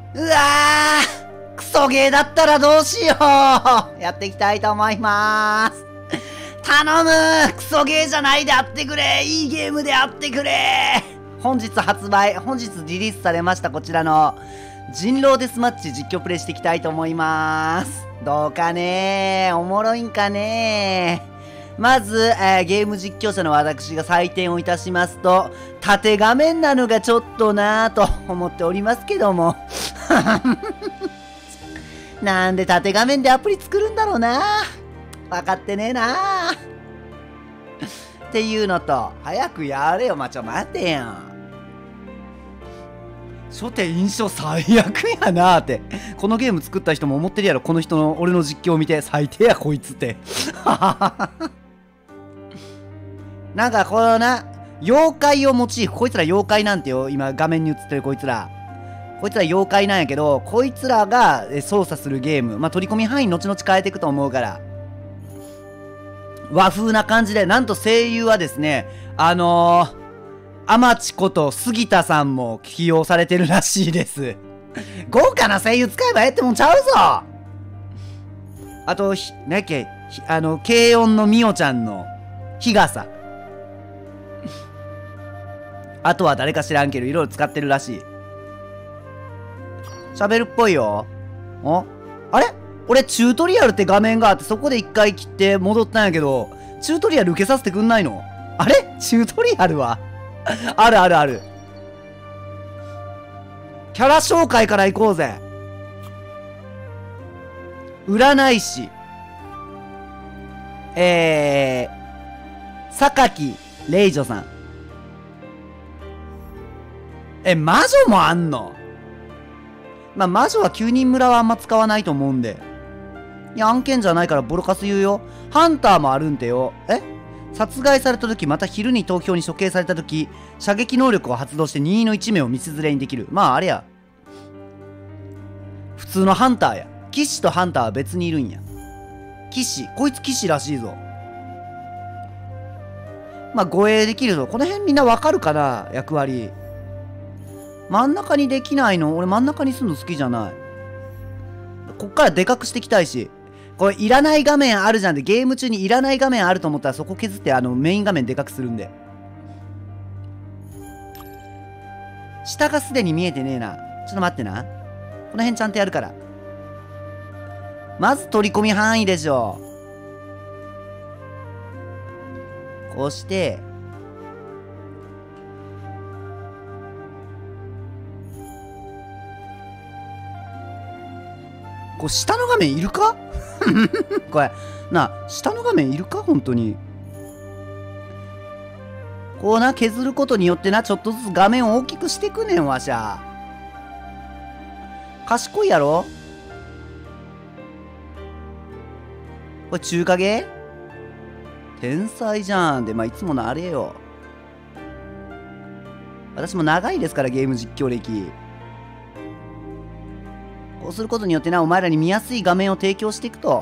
うわー、クソゲーだったらどうしよう。やっていきたいと思います。頼む、クソゲーじゃないであってくれ。いいゲームであってくれ。本日リリースされましたこちらの人狼デスマッチ実況プレイしていきたいと思います。どうかねー、おもろいんかねー。まず、ゲーム実況者の私が採点をいたしますと、縦画面なのがちょっとなぁと思っておりますけども。なんで縦画面でアプリ作るんだろうな。分かってねえな。っていうのと、早くやれよ。待てよ。初手印象最悪やなーって。このゲーム作った人も思ってるやろ。この人の俺の実況を見て、最低やこいつって。なんかこのな、妖怪をモチーフ、こいつら妖怪なんてよ。今画面に映ってるこいつら妖怪なんやけど、こいつらが操作するゲーム、まあ、取り込み範囲後々変えていくと思うから、和風な感じで、なんと声優はですね、天地こと杉田さんも起用されてるらしいです。豪華な声優使えばええってもんちゃうぞ。あと、何やっけ、軽音のみおちゃんの日傘。あとは誰か知らんけど、いろいろ使ってるらしい。喋るっぽいよ。あれ俺、チュートリアルって画面があって、そこで一回切って戻ったんやけど、チュートリアル受けさせてくんないの？あれチュートリアルはあるあるある。キャラ紹介から行こうぜ。占い師。榊レイジョさん。魔女もあんの？まあ、魔女は9人村はあんま使わないと思うんで。いや、案件じゃないからボロカス言うよ。ハンターもあるんてよ。殺害された時、また昼に投票に処刑された時、射撃能力を発動して任意の1名を道連れにできる。まあ、あれや。普通のハンターや。騎士とハンターは別にいるんや。騎士。こいつ騎士らしいぞ。まあ、護衛できるぞ。この辺みんなわかるかな？役割。真ん中にできないの？俺真ん中にするの好きじゃない。こっからでかくしていきたいし。これいらない画面あるじゃん。で、ゲーム中にいらない画面あると思ったらそこ削ってメイン画面でかくするんで。下がすでに見えてねえな。ちょっと待ってな。この辺ちゃんとやるから。まず取り込み範囲でしょ。こうして、こう下の画面いるかこれな、下の画面いるか本当に。こうな、削ることによってな、ちょっとずつ画面を大きくしていくねんわしゃ。賢いやろ。これ中華ゲー天才じゃん。で、まあいつものあれよ。私も長いですから、ゲーム実況歴。こうすることによってな、お前らに見やすい画面を提供していくと。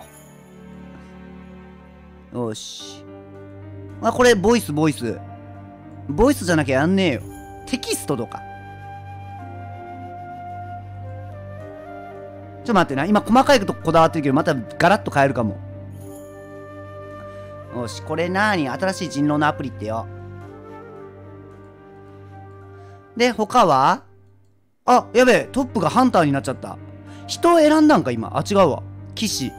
よし。あ、これ、ボイス。ボイスじゃなきゃやんねえよ。テキストとか。ちょっと待ってな。今、細かいとここだわってるけど、またガラッと変えるかも。よし、これなーに？新しい人狼のアプリってよ。で、他は？あ、やべえ、トップがハンターになっちゃった。人を選んだんか今。あ、違うわ。騎士。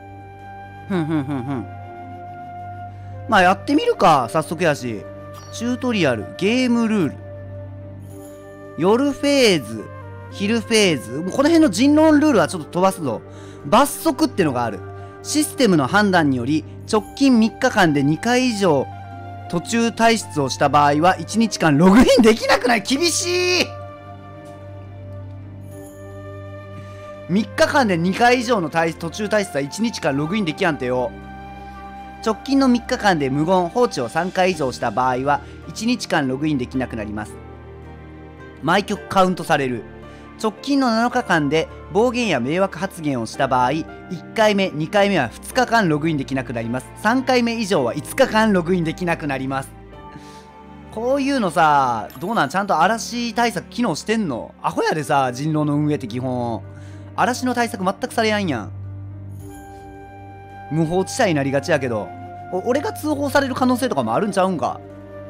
まあやってみるか。早速やし。チュートリアル。ゲームルール。夜フェーズ。昼フェーズ。もうこの辺の人狼ルールはちょっと飛ばすぞ。罰則ってのがある。システムの判断により、直近3日間で2回以上途中退出をした場合は1日間ログインできなくない？厳しい。3日間で2回以上の途中退出は1日間ログインできやんてよ。直近の3日間で無言放置を3回以上した場合は1日間ログインできなくなります。毎曲カウントされる。直近の7日間で暴言や迷惑発言をした場合、1回目、2回目は2日間ログインできなくなります。3回目以上は5日間ログインできなくなります。 こういうのさ、どうなん、ちゃんと嵐対策機能してんの？アホやでさ、人狼の運営って基本。嵐の対策全くされやんやん。無法地帯になりがちやけど、俺が通報される可能性とかもあるんちゃうんか。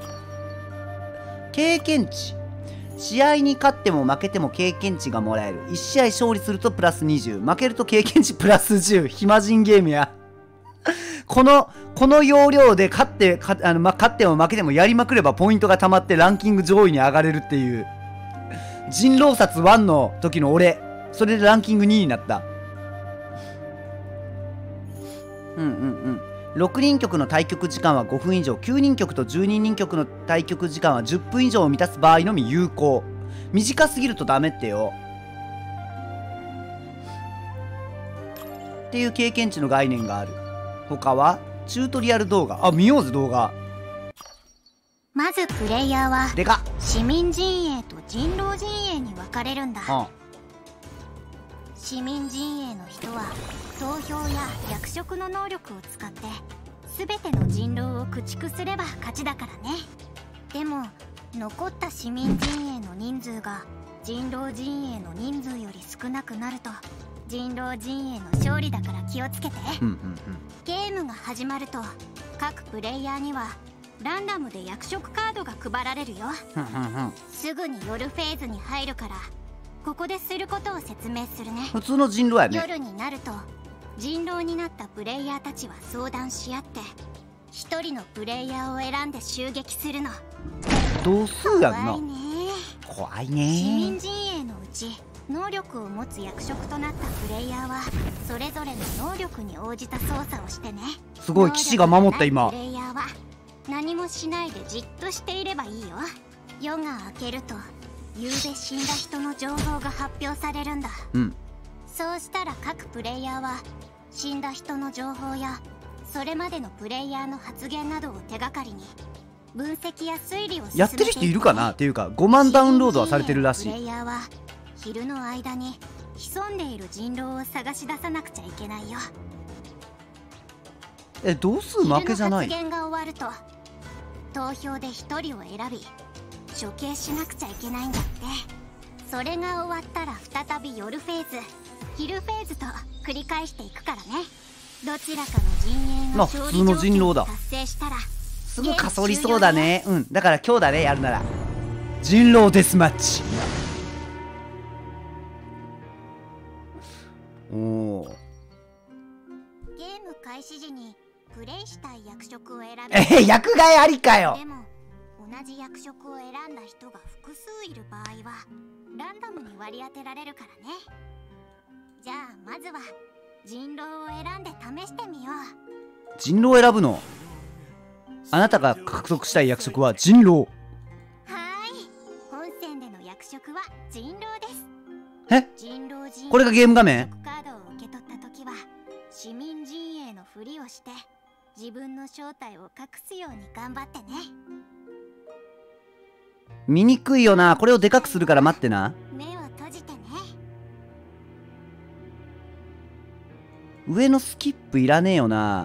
経験値。試合に勝っても負けても経験値がもらえる。1試合勝利するとプラス20。負けると経験値プラス10。暇人ゲームや。この要領で勝っても負けてもやりまくればポイントが溜まってランキング上位に上がれるっていう。人狼殺1の時の俺。それでランキング2位になった。6人局の対局時間は5分以上、9人局と12人局の対局時間は10分以上を満たす場合のみ有効。短すぎるとダメってよ。っていう経験値の概念がある。他はチュートリアル動画。あ、見ようぜ動画。 まずプレイヤーはでかっ。 市民陣営と人狼陣営に分かれるんだ。市民陣営の人は投票や役職の能力を使って全ての人狼を駆逐すれば勝ちだからね。でも残った市民陣営の人数が人狼陣営の人数より少なくなると人狼陣営の勝利だから気をつけて。ゲームが始まると各プレイヤーにはランダムで役職カードが配られるよ。すぐに夜フェーズに入るからここですることを説明するね。 普通の人狼やね。 夜になると人狼になったプレイヤーたちは相談し合って一人のプレイヤーを選んで襲撃するの。 同数やんな。 怖いね。 怖いね。 市民陣営のうち能力を持つ役職となったプレイヤーはそれぞれの能力に応じた操作をしてね。 すごい、騎士が守った今。 プレイヤーは何もしないでじっとしていればいいよ。夜が明けると夕べ死んだ人の情報が発表されるんだ。そうしたら各プレイヤーは死んだ人の情報やそれまでのプレイヤーの発言などを手がかりに分析や推理を進めていくね。 やってる人いるかなっていうか5万ダウンロードはされてるらしい。 プレイヤーは昼の間に潜んでいる人狼を探し出さなくちゃいけないよ。 同数負けじゃない。 昼の発言が終わると投票で1人を選び処刑しなくちゃいけないんだって。それが終わったら再び夜フェーズ昼フェーズと繰り返していくからね。どちらかの陣営が勝利条件を達成したらすぐかそりそうだね。だから今日だね、やるなら人狼デスマッチ。 ゲーム開始時にプレイしたい役職を選び役替えありかよ。 でも同じ役職を選んだ人が複数いる場合はランダムに割り当てられるからね。じゃあまずは人狼を選んで試してみよう。 人狼を選ぶの？あなたが獲得したい役職は人狼。 本戦での役職は人狼です。人狼陣営これがゲーム画面？ カードを受け取った時は市民陣営のふりをして自分の正体を隠すように頑張ってね。 見にくいよな。これをでかくするから待ってな。 目を閉じてね。 上のスキップいらねえよな。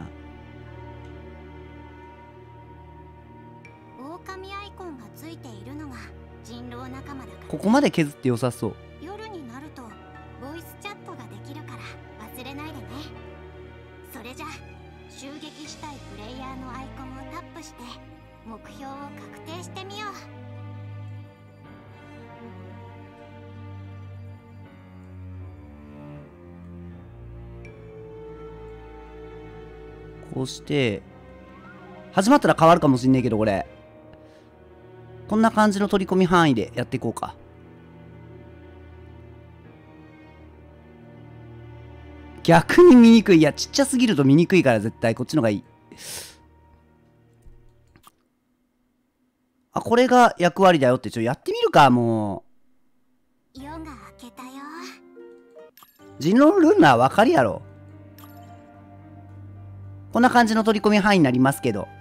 狼アイコンがついているのが人狼仲間だから。 ここまで削って良さそう。 夜になるとボイスチャットができるから忘れないでね。それじゃ襲撃したいプレイヤーのアイコンをタップして目標を確定してみよう。 こうして始まったら変わるかもしんねえけど、これこんな感じの取り込み範囲でやっていこうか。逆に見にくい。いや、ちっちゃすぎると見にくいから絶対こっちのがいい。あ、これが役割だよって。やってみるか。もう夜が明けたよ。 人狼ルンナーわかるやろ。こんな感じの取り込み範囲になりますけど、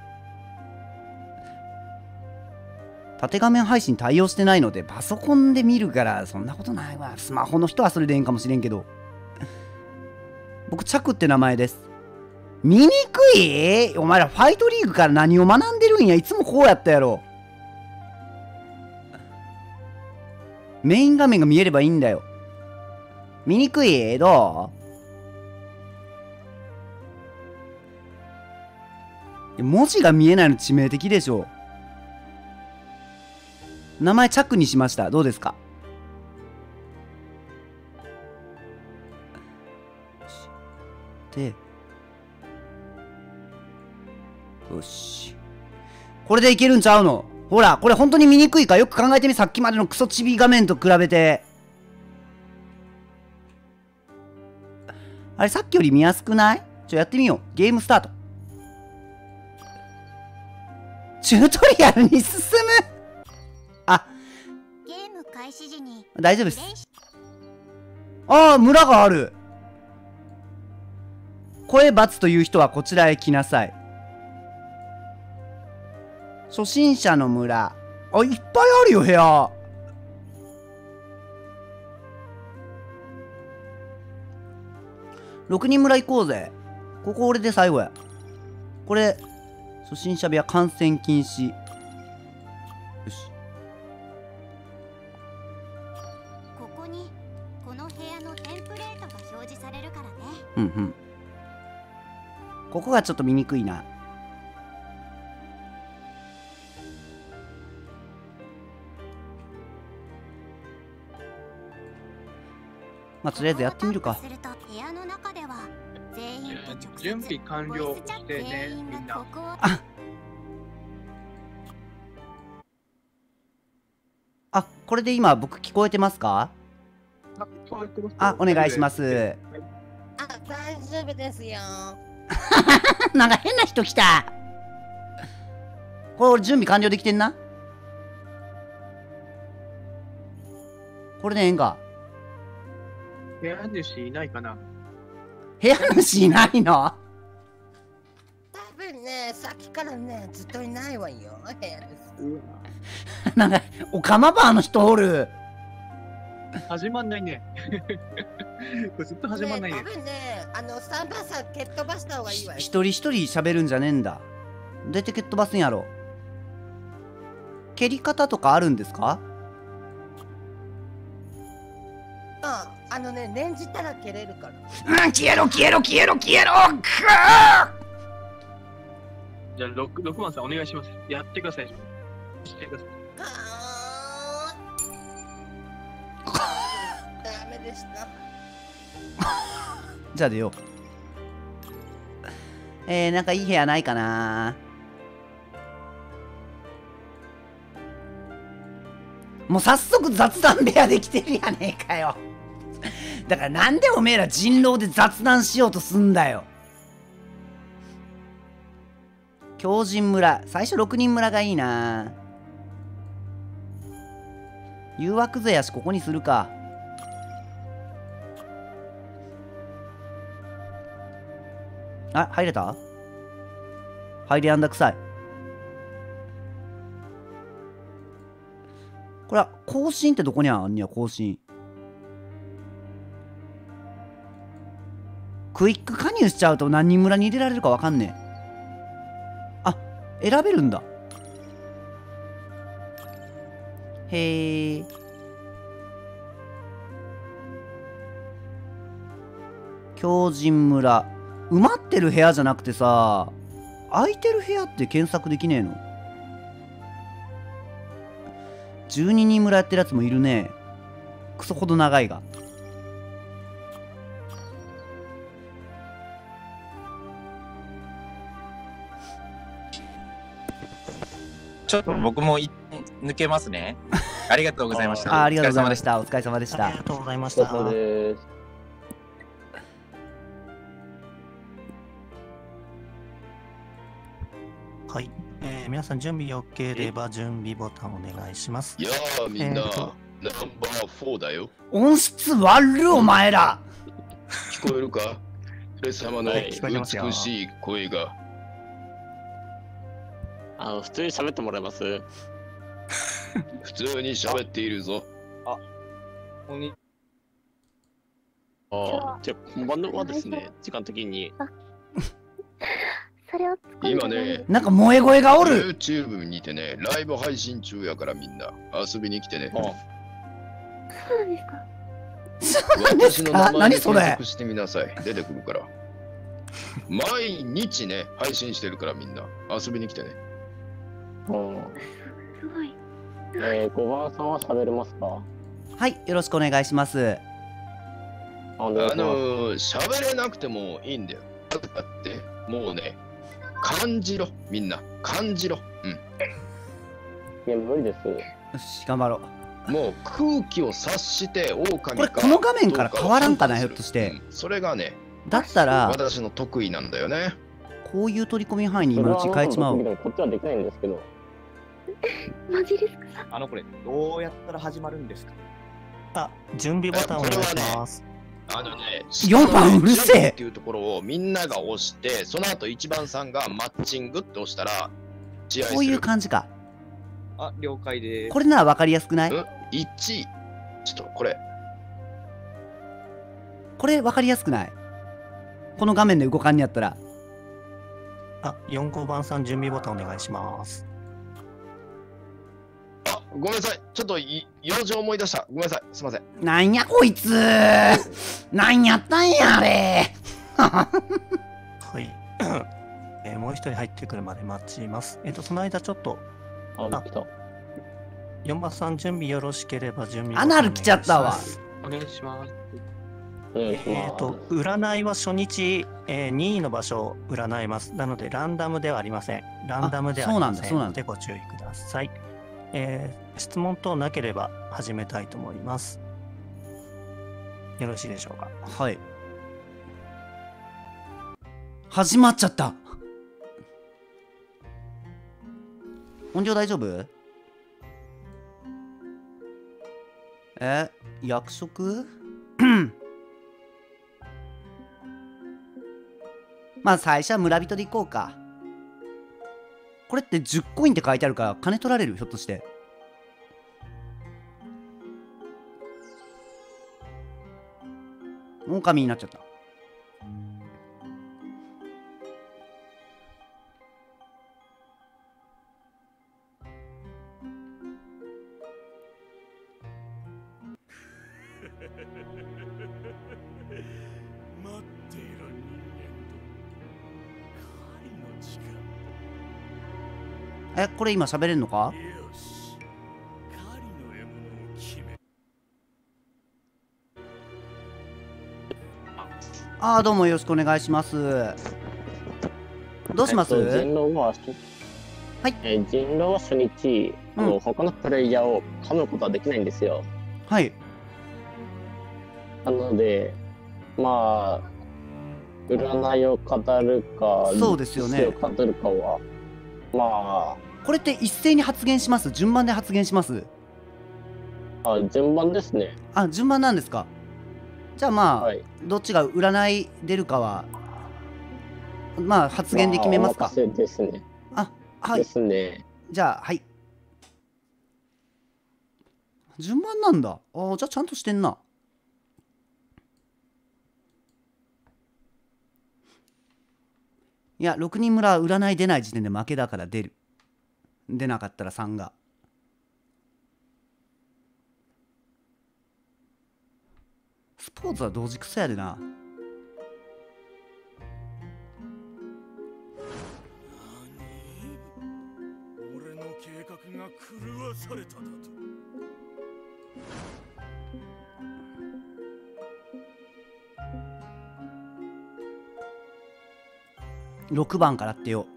縦画面配信対応してないのでパソコンで見るからそんなことないわ。スマホの人はそれでいいんかもしれんけど、僕チャクって名前です。見にくい？お前らファイトリーグから何を学んでるんや。いつもこうやったやろ。 メイン画面が見えればいいんだよ。見にくい？どう？文字が見えないの致命的でしょ。名前チャックにしました。どうですか？で、よし。これでいけるんちゃうの？ほら、これ本当に見にくいかよく考えてみ。さっきまでのクソチビ画面と比べて。あれ、さっきより見やすくない？やってみよう。ゲームスタート。チュートリアルに進む。あ、 ゲーム開始時に大丈夫です。ああ、村がある。声×という人はこちらへ来なさい。初心者の村。あ、いっぱいあるよ、部屋。6人村行こうぜ。ここ俺で最後や。これ、初心者部屋観戦禁止。よし。 ここにこの部屋のテンプレートが表示されるからね。 うんうん。ここがちょっと見にくいな。まあ、とりあえずやってみるか。 準備完了してね、みんな。 あ、これで今僕聞こえてますか？あ、お願いします。 あ、大丈夫ですよ。 なんか変な人来た。これ俺準備完了できてんな。これでええんか。 部屋主いないかな？ 部屋主いないの？ 多分ね、さっきからね、ずっといないわよ。部屋です。 なんか、おかまばの人おる。 始まんないね。これずっと始まんないね。 多分ね、3番さん蹴っ飛ばした方がいいわよ。 一人一人喋るんじゃねえんだ。どうやって蹴っ飛ばすんやろ。蹴り方とかあるんですか？ 念じたら蹴れるから。 消えろ消えろ消えろ消えろ。 じゃあ6番さんお願いします。やってください。してください。 ダメでした。 じゃあ出よう。なんかいい部屋ないかな。もう早速雑談部屋できてるやねえかよ。だからなんでおめえら人狼で雑談しようとすんだよ。狂人村、最初6人村がいいな。誘惑勢やしここにするか。あ、入れた？入りあんだくさい。これは更新ってどこにあんにゃ？更新クイック加入しちゃうと何人村に入れられるかわかんねえ。あ、選べるんだ。へえ。狂人村。埋まってる部屋じゃなくてさ、空いてる部屋って検索できねえの？12人村やってるやつもいるね。クソほど長いが。 ちょっと僕も抜けますね。ありがとうございました。 ありがとうございました。お疲れ様でした。 ありがとうございました。はい、皆さん準備よければ準備ボタンお願いします。 いやーみんな、ナンバー4だよ。 音質悪るお前ら。 聞こえるか？レ様の美しい声が。 普通に喋ってもらえます？ 普通に喋っているぞ。 じゃあ本番はですね、時間的に。 それを今ね、 なんか萌え声がおる。 YouTube にてね、ライブ配信中やからみんな遊びに来てね。 そうなんですか。 そうなんですか？ 私の名前で何それ？ 検索してみなさい。出てくるから。毎日ね、配信してるからみんな。遊びに来てね。 すごい。 5番さんは喋れますか？ はい、よろしくお願いします。 喋れなくてもいいんだよ。だって、もうね、感じろ、みんな。感じろ。うん。 いや、無理です。 よし、頑張ろう。 もう空気を察して狼か。 これ、この画面から変わらんかな、ひょっとして。 それがね、 だったら、 私の得意なんだよね。 こういう取り込み範囲に今のうち変えちまおう。 こっちはできないんですけど。 マジですか？ これ、どうやったら始まるんですか？ あ、準備ボタンお願いします。 4番うるせえっていうところをみんなが押して、その後1番さんがマッチングって押したら、試合する。 こういう感じか。 あ、了解です。 これなら分かりやすくない？ 1、ちょっとこれ。 これ分かりやすくない？この画面で動かんにやったら。 あ、4、5番さん準備ボタンお願いします。 ごめんなさい。ちょっと用事思い出した。ごめんなさい。すいません。 なんやこいつなんやったんやあれはい。もう一人入ってくるまで待ちます。その間ちょっと、4番さん準備よろしければ準備。 アナル来ちゃったわ。 お願いします。 占いは初日、任意の場所を占います。なので、ランダムではありません。ランダムではありませんのでご注意ください。質問等なければ始めたいと思います。よろしいでしょうか。 はい。始まっちゃった。音量大丈夫？役職まあ最初は村人で行こうか。これって10コインって書いてあるから金取られる？ひょっとして狼になっちゃった。これ今喋れんのか？どうもよろしくお願いします。どうします？ 人狼は、人狼は初日、他のプレイヤーを噛むことはできないんですよ。 はい。 なので、まあ、占いを語るか、 そうですよね。 を語るかは、まあ。 これって一斉に発言します？順番で発言します？ 順番ですね。 順番なんですか。じゃあまあ、どっちが占い出るかは、まあ発言で決めますか。 お任せですね。 はい。 ですね。 じゃあ、はい。順番なんだ。じゃあちゃんとしてんな。いや、6人村は占い出ない時点で負けだから出る。出なかったら3が。スポーツは同時クソやでな。 俺の計画が狂わされただと。 6番からってよ。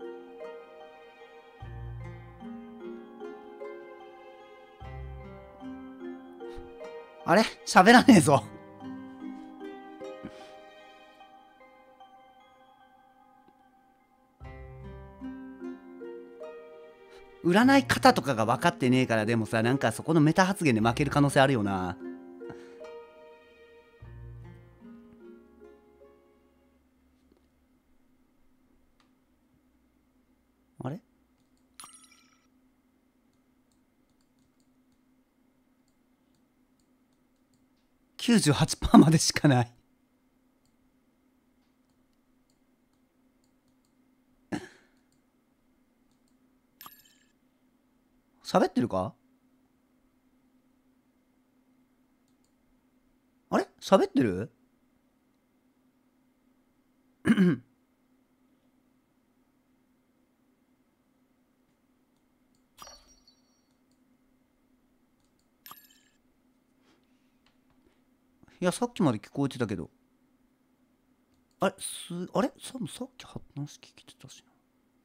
あれ喋らねえぞ。占い方とかが分かってねえから、でもさ、なんかそこのメタ発言で負ける可能性あるよな。あれ？98% までしかない。喋ってるか？ 喋ってる？いや、さっきまで聞こえてたけど。あれあれさっき話聞いてたしな。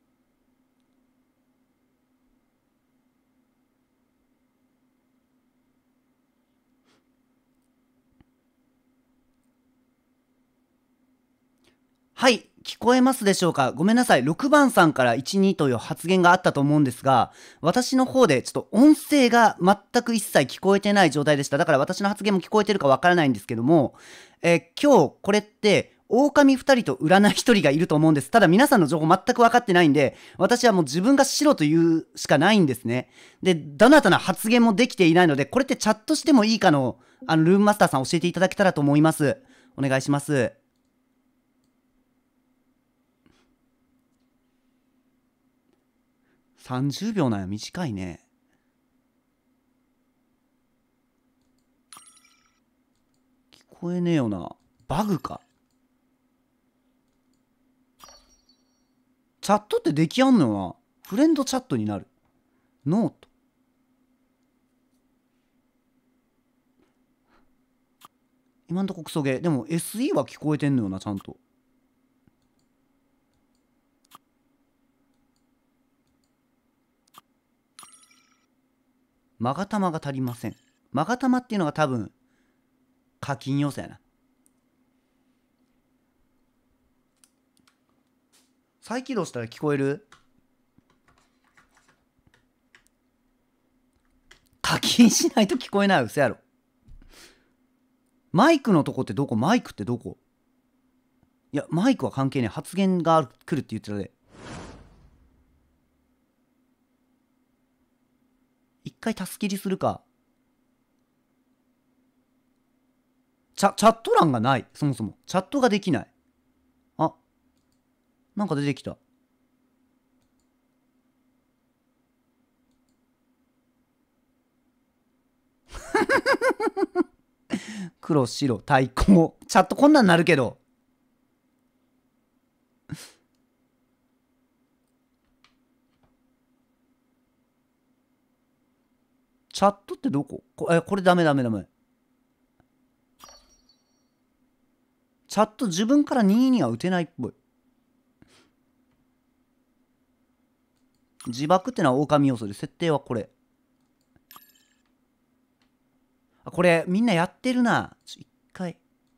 はい、聞こえますでしょうか？ごめんなさい。6番さんから1、2という発言があったと思うんですが、私の方でちょっと音声が全く一切聞こえてない状態でした。だから私の発言も聞こえてるかわからないんですけども、今日これって、狼2人と占い1人がいると思うんです。ただ皆さんの情報全く分かってないんで、私はもう自分が白と言うしかないんですね。で、どなたな発言もできていないので、これってチャットしてもいいかの、ルームマスターさん教えていただけたらと思います。お願いします。30秒なんや、短いね。聞こえねえよな。バグか。チャットってできやんのよな。フレンドチャットになる。ノート。今んとこクソゲー。でも SE は聞こえてんのよな、ちゃんと。マガタマが足りません。マガタマっていうのが多分課金要素やな。再起動したら聞こえる？課金しないと聞こえない。嘘やろ。マイクのとこってどこ？マイクってどこ？いや、マイクは関係ねえ。発言が来るって言ってたで。一回タス切りするか。チャット欄がない。そもそも。チャットができない。あ、なんか出てきた。黒、白、対抗。チャットこんなんなるけど。チャットってどこ？これダメ。チャット自分から2には打てないっぽい。自爆ってのは狼要素で、設定はこれ。これみんなやってるな。一回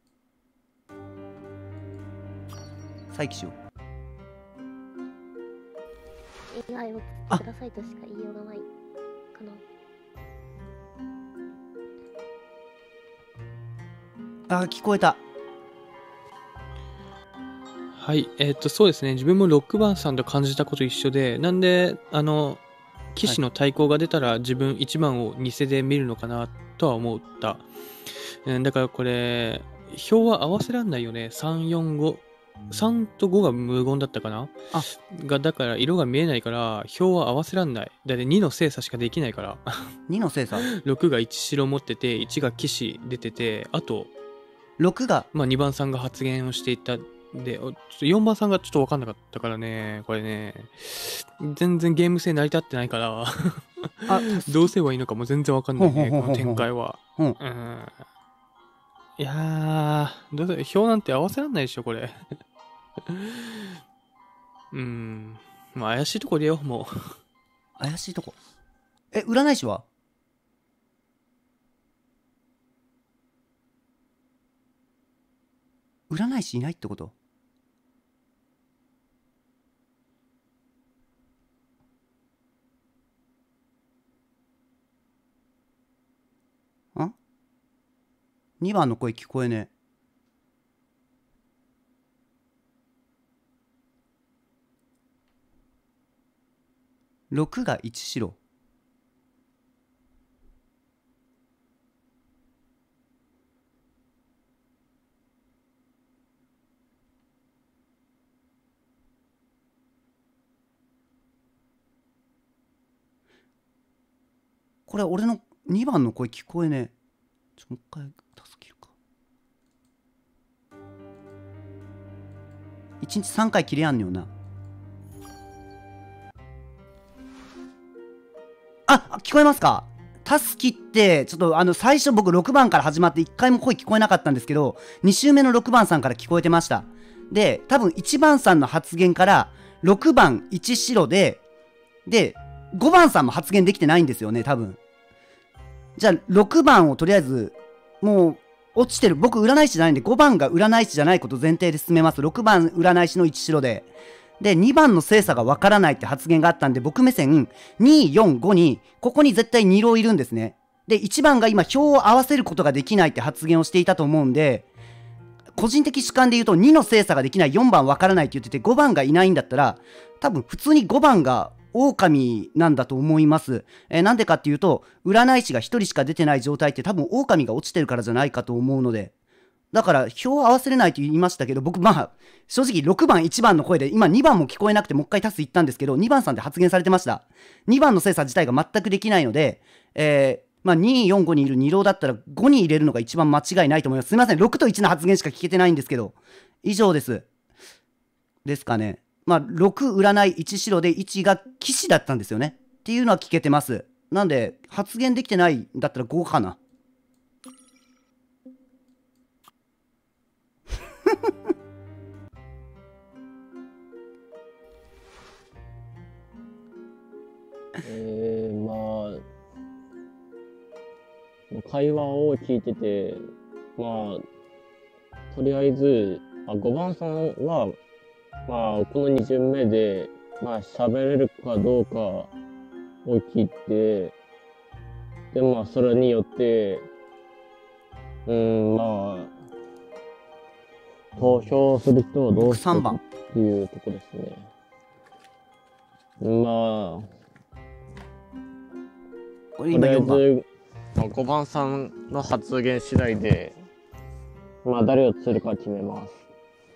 再起しよう。以外をくださいとしか言いようがないかな。聞こえた。 はい、そうですね。自分も6番さんと感じたこと一緒で、なんで、騎士の対抗が出たら自分1番を偽で見るのかなとは思った。だからこれ、表は合わせらんないよね。3、4、5。3と5が無言だったかなだから色が見えないから、表は合わせらんない。だって2の精査しかできないから。 2の精査 ?6 が1白持ってて、1が騎士出てて、あと、 6がまあ2番さんが発言をしていた。で、4番さんがちょっと分かんなかったからね、これね、全然ゲーム性成り立ってないからどうすればいいのかも全然分かんないね、この展開は。いやー、どうせ表なんて合わせらんないでしょ、これ。まあ怪しいとこ入れよう、もう。 怪しいとこ。占い師は？占い師いないってこと？2番の声聞こえねえ。6が1白。これ俺の2番の声聞こえねえ。もう一回助けるか。 1日3回切れやんのよな。聞こえますか？タスキって、ちょっと最初僕6番から始まって1回も声聞こえなかったんですけど、2周目の6番さんから聞こえてました。で、多分1番さんの発言から6番1白で、5番さんも発言できてないんですよね、多分。じゃあ、6番をとりあえず、もう、落ちてる。僕、占い師じゃないんで、5番が占い師じゃないこと前提で進めます。6番占い師の1白で。で、2番の精査がわからないって発言があったんで、僕目線、2、4、5に、ここに絶対2浪いるんですね。で、1番が今、票を合わせることができないって発言をしていたと思うんで、個人的主観で言うと、2の精査ができない、4番わからないって言ってて、5番がいないんだったら、多分、普通に5番が、狼なんだと思います。なんでかっていうと、占い師が1人しか出てない状態って多分狼が落ちてるからじゃないかと思うので。だから、票を合わせれないと言いましたけど、僕、正直6番、1番の声で、今2番も聞こえなくてもう一回タス言ったんですけど、2番さんで発言されてました。2番の精査自体が全くできないので、2、4、5にいる2浪だったら5に入れるのが一番間違いないと思います。すいません、6と1の発言しか聞けてないんですけど、以上です。ですかね。6占い1白で1が騎士だったんですよね。っていうのは聞けてます。なんで、発言できてないんだったら5かな。 会話を聞いてて、とりあえず、5番さんは、この2巡目で、喋れるかどうかを聞いて、で、それによって、投票する人はどうするかっていうとこですね。とりあえず、5番さんの発言次第で、誰を釣るか決めます。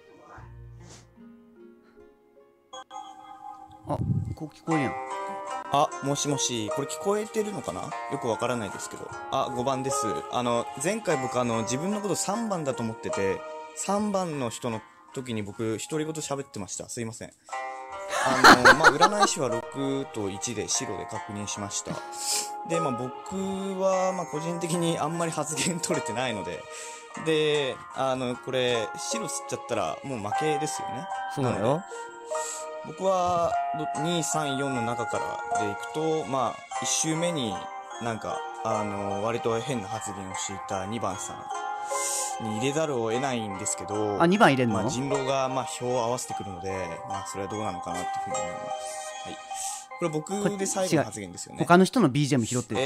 こう聞こえるやん。 もしもし、これ聞こえてるのかな？よくわからないですけど。5番です。前回僕自分のこと3番だと思ってて、3番の人の時に僕、独り言喋ってました。すいません。占い師は6と1で白で確認しました。で、僕は、個人的にあんまり発言取れてないので、で、これ、白吸っちゃったらもう負けですよね。 そうだよ。 僕は、2、3、4の中からでいくと、1周目に割と変な発言をしていた2番さんに入れざるを得ないんですけど、 2番入れんの？ 人狼が、票を合わせてくるので、それはどうなのかなっていうふうに思います。はい。これ僕で最後の発言ですよね。 他の人の BGM 拾ってる。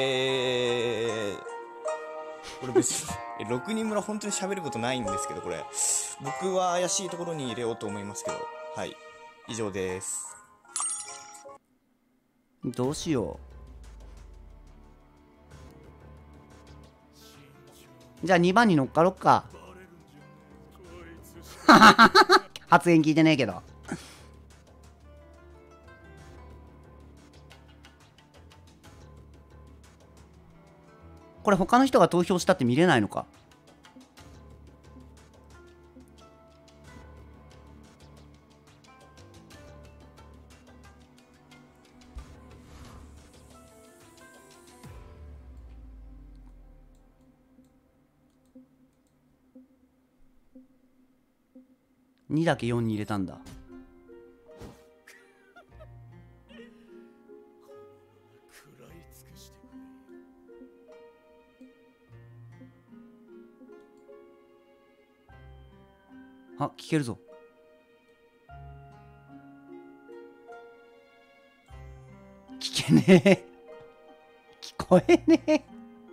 これ別に、6人村本当に喋ることないんですけど、これ。僕は怪しいところに入れようと思いますけど、はい。以上です。 どうしよう。じゃあ2番に乗っかろっか。発言聞いてねえけど。これ他の人が投票したって見れないのか。2だけ4に入れたんだ。聞けるぞ。聞けねえ。聞こえねえ。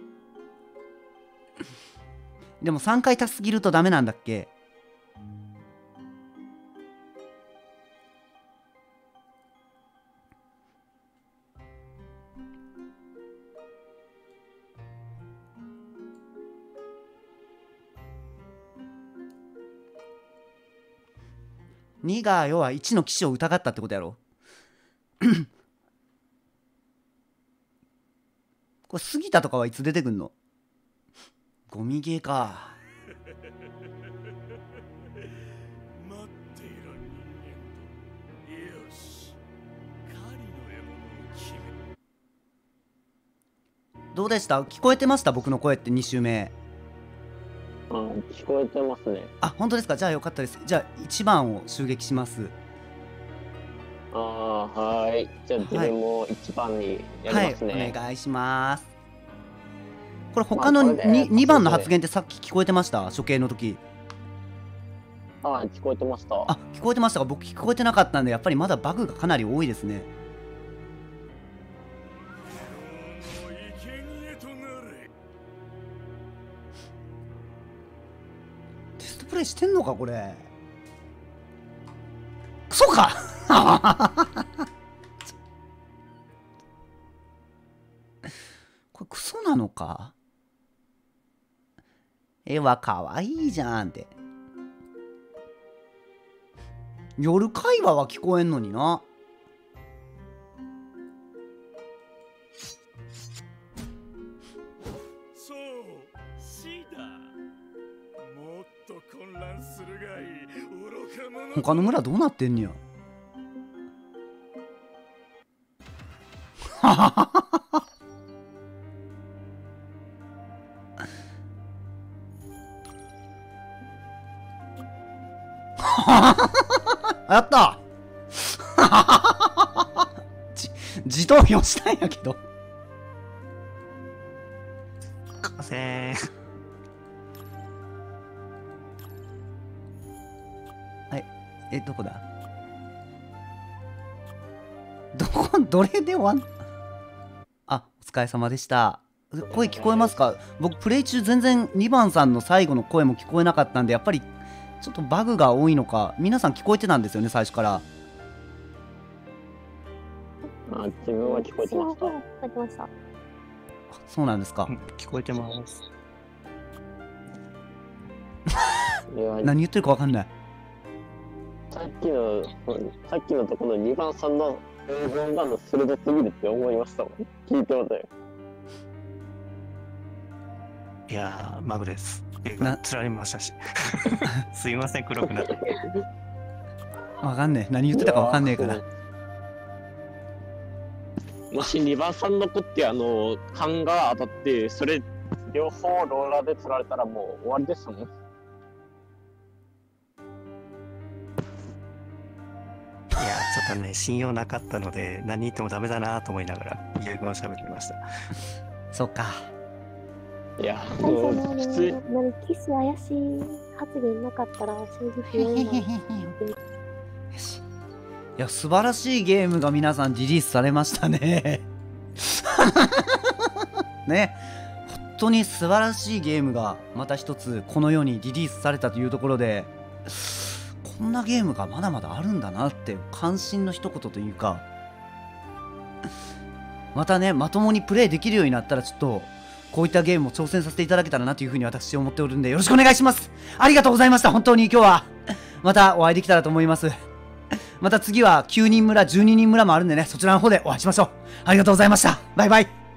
でも3回足すぎるとダメなんだっけ？2が要は1の騎士を疑ったってことやろ。これ杉田とかはいつ出てくんの？ゴミゲーか。 待っていろにどうでした？聞こえてました？僕の声って2周目。 聞こえてますね。 あ、本当ですか？じゃあよかったです。じゃあ1番を襲撃します。 はい。じゃあ自分も1番にやりますね。 はい、お願いします。これ他の 2番の発言ってさっき聞こえてました？処刑の時。 聞こえてました。 あ、聞こえてましたが、僕聞こえてなかったんで、やっぱりまだバグがかなり多いですね。テストプレイしてんのかこれ。クソかこれクソなのか。絵はかわいいじゃんって。夜会話は聞こえんのにな。 そう、シだ。もっと混乱するがいい。愚か者。 他の村どうなってんねや。はははは。やった自投票したんやけど。 すいません。 はい、どこだ？どれで終わん？あ、お疲れ様でした。声聞こえますか？僕プレイ中全然2番さんの最後の声も聞こえなかったんで、やっぱりちょっとバグが多いのか。皆さん聞こえてたんですよね、最初から。 自分は聞こえてました。 聞こえてました。 そうなんですか。 聞こえてます。 何言ってるかわかんない。 さっきのところ2番さんの映像が鋭すぎるって思いましたもん。聞いてましたよ。 いやー、マグです。つられましたし。すいません、黒くなって。 わかんねえ。何言ってたかわかんねえから。 もし2番さん残って勘が当たってそれ両方ローラーで釣られたらもう終わりですもん。 いやちょっとね信用なかったので何言ってもダメだなと思いながら遺言を喋ってました。 そっか。 いやもう普通キス怪しい発言なかったら正直言えない。 よし。いや素晴らしいゲームが皆さんリリースされましたね。ね、本当に素晴らしいゲームがまた一つこの世にリリースされたというところで、こんなゲームがまだまだあるんだなって感心の一言というか、またねまともにプレイできるようになったらちょっとこういったゲームも挑戦させていただけたらなというふうに私思っておるんで、よろしくお願いします。ありがとうございました。本当に今日はまたお会いできたらと思います。また次は9人村12人村もあるんでね、そちらの方でお会いしましょう。ありがとうございました。バイバイ。